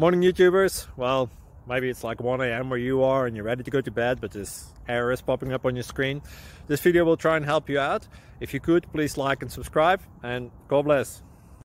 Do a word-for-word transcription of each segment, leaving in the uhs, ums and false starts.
Morning YouTubers. Well, maybe it's like one A M where you are and you're ready to go to bed, but this error is popping up on your screen. This video will try and help you out. If you could, please like and subscribe, and God bless.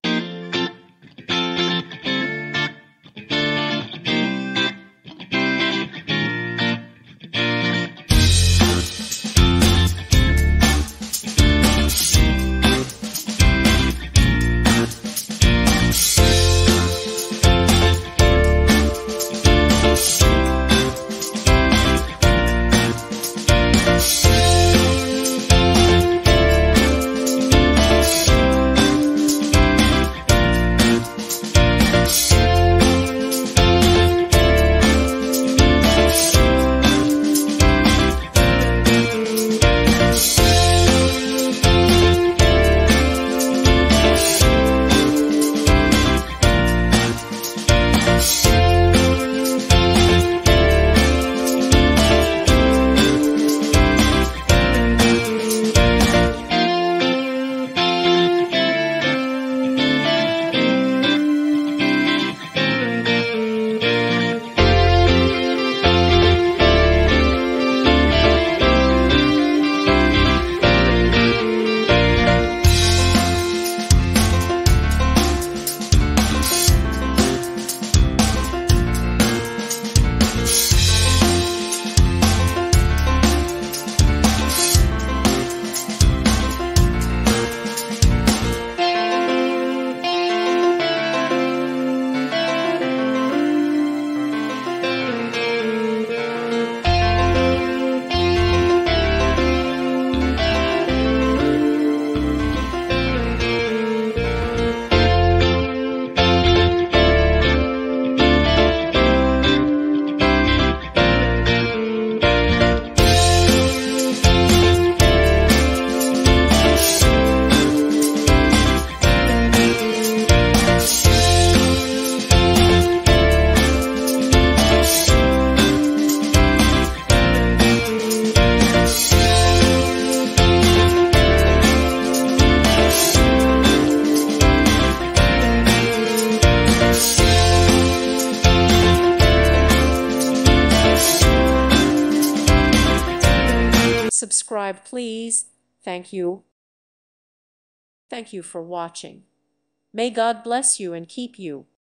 Subscribe, please. Thank you. Thank you for watching. May God bless you and keep you.